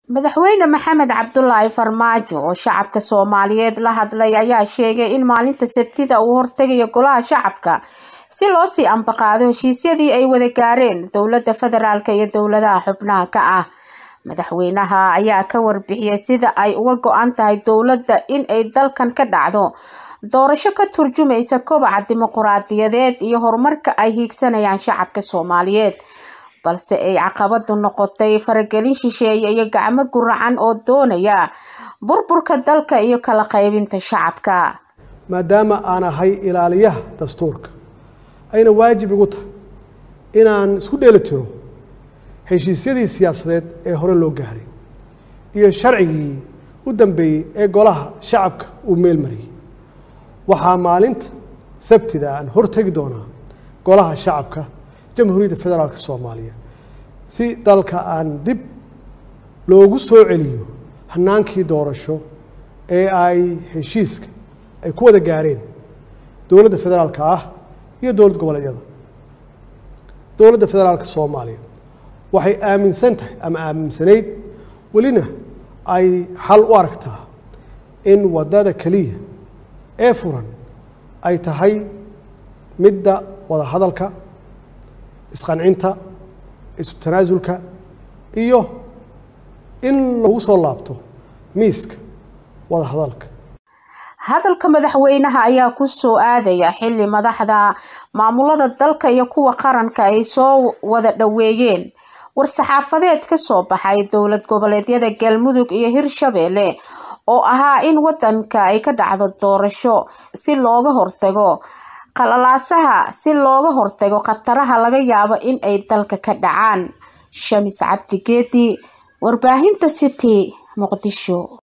madaxweyne Maxamed Cabdullaahi Farmaajo oo shacabka Soomaaliyeed la hadlay ayaa sheegay in maalinta Sabtida uu hortagayo golaha shacabka si loo sii ambaqaado heshiisyadii ay wada gaareen dowladda federaalka iyo dowladaha xubnaha ka ah. madaxweynaha ayaa ka warbixiyay sida ay uga go'an tahay dowladda in ay dalkan ka dhacdo doorasho ka turjumaysa kobaca dimuqraadiyadeed iyo horumarka ay hiigsanayaan shacabka Soomaaliyeed, balse ay caqabadu noqotay faragelin shisheeye iyo gacmo guracan oo doonaya burburka dalka iyo kala qaybinta shacabka. maadaama aan ahay ilaaliyaha dastuurka ayna waajib igu tahay inaan isku dheelitiro heshiisyadii siyaasadeed ee hore loo gaaray iyo sharcigii u dambeeyay ee golaha shacabka uu meel mariyay. waxaa maalinta Sabtida aan hortagi doonaa golaha shacabka Jamhuuriyadda Federaalka Soomaaliya si dalka aan dib loogu soo celiyo hanaankii doorasho ee ay heshiiska ay ku wada gaareen dowladda federaalka ah iyo dowlad goboleedyada. dowladda federaalka Soomaaliya waxay aaminsan tahay ama aaminsanayd walina ay xal u aragtaa in wadada kaliya ee furan ay tahay midda wada hadalka, isqancinta, isu tanaasulka iyo in lagu soo laabto miiska wada hadalka. hadalka madaxweynaha ayaa ku soo aadaya xilli madaxda maamulada dalka iyo kuwa qaranka ay soo wada dhaweeyeen war-saxaafadeed ka soo baxay dowlad goboleedyada Galmudug iyo Hirshabelle oo ahaa in wadanka ay ka dhacdo doorasho si looga hortago qalalaasaha si looga hortago qataraha laga yaabo in ay dalka ka dhacaan. Shamis Cabdi Geedi, warbaahinta City, Muqdisho.